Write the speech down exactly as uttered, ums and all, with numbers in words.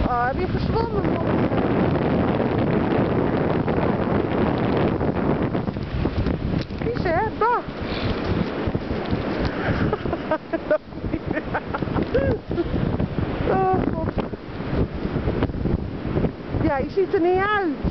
oh, heb je gezwommen? Kies hè, bah! Oh, God. Ja, je ziet er niet uit.